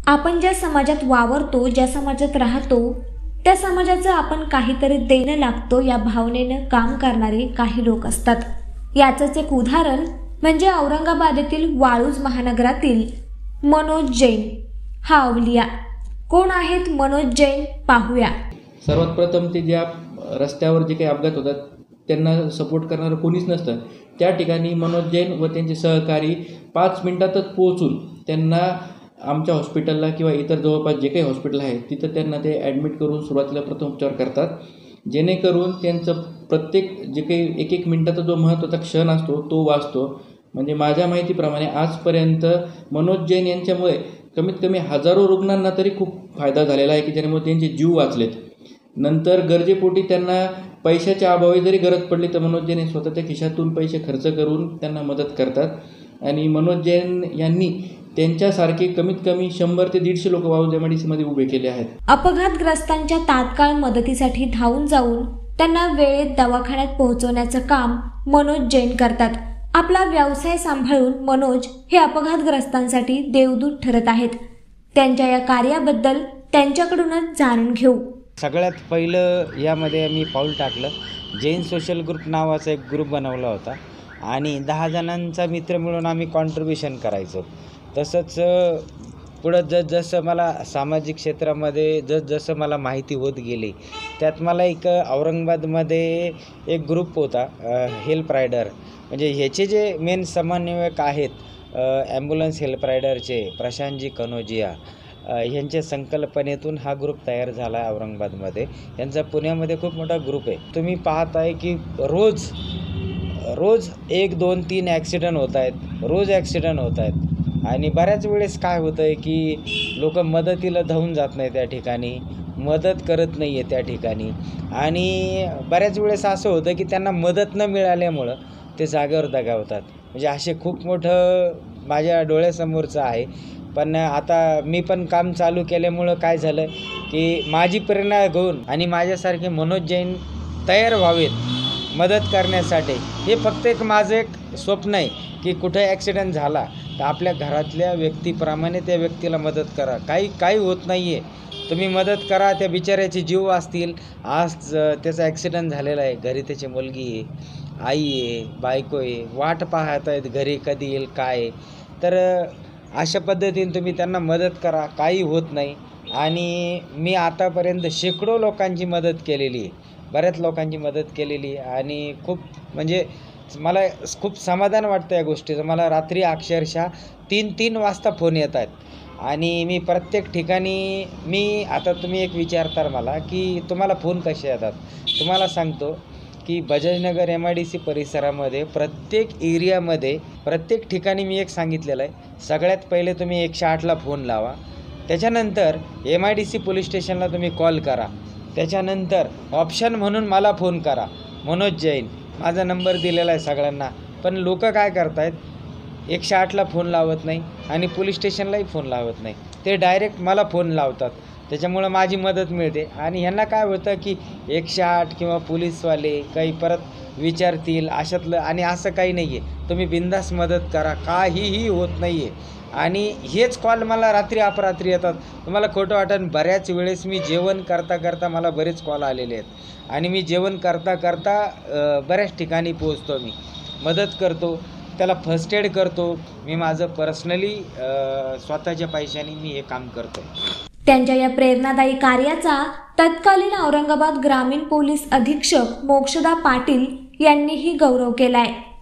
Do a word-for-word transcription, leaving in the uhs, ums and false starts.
आपण ज्या समाजात वावरतो, ज्या समाजात राहतो, त्या समाजाचं आपण काहीतरी देणं लागतो या भावनेनं काम करणारे काही लोक असतात। याचंच एक उदाहरण म्हणजे औरंगाबाद येथील वाळूज महानगरातील मनोज जैन हा अवलिया। कोण आहेत मनोज जैन पाहूया। सर्वात प्रथम ते ज्या रस्त्यावर जे काही अपघात होतात त्यांना सपोर्ट करणारं कोणीच नसतं, त्या ठिकाणी मनोज जैन व त्यांचे सहकारी पाच मिनिटातच पोहोचून त्यांना आमच्या हॉस्पिटलला किंवा इतर जवळपास जे काही हॉस्पिटल आहे तिथं त्यांना ते ॲडमिट करून सुरुवातीला प्रथम उपचार करतात, जेणेकरून त्यांचं प्रत्येक जे काही एक एक मिनिटाचा जो महत्त्वाचा क्षण असतो तो वाचतो। म्हणजे माझ्या माहितीप्रमाणे आजपर्यंत मनोज जैन यांच्यामुळे कमीत कमी हजारो रुग्णांना तरी खूप फायदा झालेला आहे की ज्यामुळे त्यांचे जीव वाचलेत। नंतर गरजेपोटी त्यांना पैशाच्या अभावी जरी गरज पडली तर मनोज जैन स्वतःच्या खिशातून पैसे खर्च करून त्यांना मदत करतात। आणि मनोज जैन यांनी त्यांच्यासारखे कमीत कमी शंभर ते दीडशे लोक वाळूज एम आय डी सीमध्ये उभे केले आहेत। अपघातग्रस्तांच्या तात्काळ मदतीसाठी धावून जाऊन त्यांना वेळेत दवाखान्यात पोहोचवण्याचं काम मनोज जैन करतात। आपला व्यवसाय सांभाळून मनोज हे अपघातग्रस्तांसाठी देवदूत ठरत आहेत। त्यांच्या या कार्याबद्दल त्यांच्याकडूनच जाणून घेऊ। सगळ्यात पहिलं यामध्ये मी पाऊल टाकलं, जैन सोशल ग्रुप नावाचा एक ग्रुप बनवला होता आणि दहा जणांचा मित्र मिळून आम्ही कॉन्ट्रीब्युशन करायचो। तसंच पुढं जस जसं मला सामाजिक क्षेत्रामध्ये जस जसं मला माहिती होत गेली त्यात मला एक औरंगाबादमध्ये एक ग्रुप होता हेल्प रायडर, म्हणजे ह्याचे जे मेन समन्वयक आहेत ॲम्ब्युलन्स हेल्प रायडरचे प्रशांतजी कनोजिया यांच्या संकल्पनेतून हा ग्रुप तयार झाला आहे औरंगाबादमध्ये। यांचा पुण्यामध्ये खूप मोठा ग्रुप आहे। तुम्ही पाहत आहे की रोज रोज एक दोन तीन ॲक्सिडेंट होत आहेत, रोज ॲक्सिडेंट होत आहेत आणि बऱ्याच वेळेस काय होतं आहे की लोक मदतीला धावून जात नाही, त्या ठिकाणी मदत करत नाही आहे त्या ठिकाणी। आणि बऱ्याच वेळेस असं होतं की त्यांना मदत न मिळाल्यामुळं ते जागेवर दगावतात। म्हणजे असे खूप मोठं माझ्या डोळ्यासमोरचं आहे। पण आता मी पण काम चालू केल्यामुळं काय झालं की माझी प्रेरणा घेऊन आणि माझ्यासारखे मनोज जैन तयार व्हावेत मदत करण्यासाठी। हे फक्त एक माझं एक स्वप्न आहे की कुठे ॲक्सिडेंट झाला तर आपल्या घरातल्या व्यक्तीप्रमाणे त्या व्यक्तीला मदत करा। काही काही होत नाही आहे, तुम्ही मदत करा, त्या बिचाऱ्याचे जीव वाचतील। आज त्याचा ॲक्सिडेंट झालेला आहे, घरी त्याची मुलगी आहे, आई आहे, बायको आहे, वाट पाहत आहेत घरी कधी येईल काय। तर अशा पद्धतीने तुम्ही त्यांना मदत करा, काही होत नाही। आणि मी आतापर्यंत शेकडो लोकांची मदत केलेली आहे, बऱ्याच लोकांची मदत केलेली आहे आणि खूप म्हणजे मला खूप समाधान वाटतं या गोष्टीचं। मला रात्री अक्षरशः तीन तीन वाजता फोन येत आहेत आणि मी प्रत्येक ठिकाणी मी आता तुम्ही एक विचारता मला की तुम्हाला फोन कसे येतात, तुम्हाला सांगतो की Bajajnagar M I D C परिसरामध्ये प्रत्येक एरियामध्ये प्रत्येक ठिकाणी मी एक सांगितलेलं आहे, सगळ्यात पहिले तुम्ही एकशे आठला फोन लावा, त्याच्यानंतर M I D C police स्टेशनला तुम्ही कॉल करा, त्याच्यानंतर ऑप्शन म्हणून मला फोन करा मनोज जैन, माझा नंबर दिलेला आहे सगळ्यांना। पण लोक काय करतायत, एकशे आठला फोन लावत नाही आणि पोलीस स्टेशनलाही फोन लावत नाही, ते डायरेक्ट मला फोन लावतात। त्याच्यामुळं माझी मदत मिळते आणि ह्यांना काय होतं की एकशे आठ किंवा पोलीसवाले काही परत विचारतील अशातलं, आणि असं काही नाही आहे, तुम्ही बिंदास मदत करा, काहीही होत नाही आहे। आणि हेच कॉल मला रात्री अपरात्री येतात, तुम्हाला खोटं वाटेल, बऱ्याच वेळेस मी जेवण करता करता मला बरेच कॉल आलेले आहेत आणि मी जेवण करता करता बऱ्याच ठिकाणी पोहोचतो, मी मदत करतो, त्याला फर्स्ट एड करतो। मी माझं पर्सनली स्वतःच्या पैशाने मी हे काम करतो। त्यांच्या या प्रेरणादायी कार्याचा तत्कालीन औरंगाबाद ग्रामीण पोलीस अधीक्षक मोक्षदा पाटील यांनीही गौरव केलाय।